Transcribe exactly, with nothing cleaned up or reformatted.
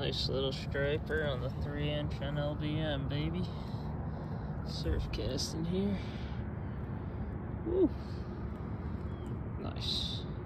Nice little striper on the three inch N L B M, baby. Surf casting here. Woo. Nice.